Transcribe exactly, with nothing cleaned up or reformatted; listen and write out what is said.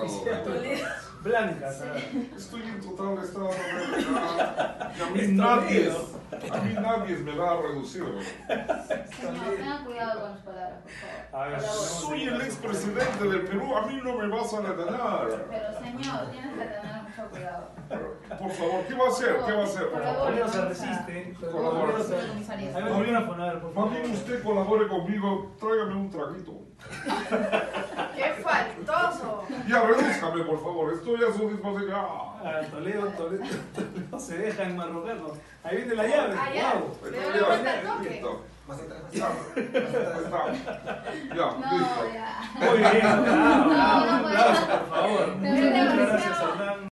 Toledo. Blanca, ¿sabes? Estoy en total estado de rebeldía. Y a mí nadie, a mí nadie me va a reducir. Señor, tenga cuidado con sus palabras, por favor. A ver, Soy el expresidente del Perú, a mí no me vas a detener. Pero señor, tienes que tener mucho cuidado. Por favor, ¿qué va a hacer? ¿Qué va a hacer? Por favor. Toledo se resiste. Colabora. Toledo se- Comisaría. A ver, micrófono, a ver, por Más favor. bien usted colabore conmigo, tráigame un traguito. ¡Qué faltoso! Ya, redúzcame, por favor, estoy a su disposición. Ah, Toledo, Toledo, Toledo se deja enmarrocarnos. Ahí viene la llave. Ah, ya. Wow. Le doy la vuelta al toque. Listo. Más atrás, más Ya, atrás. ahí está. Ya, No, listo. ya. Muy bien, bravo, No, bravo, no un puedo. aplauso, por favor. Te Muchas veo gracias, demasiado. Hernán.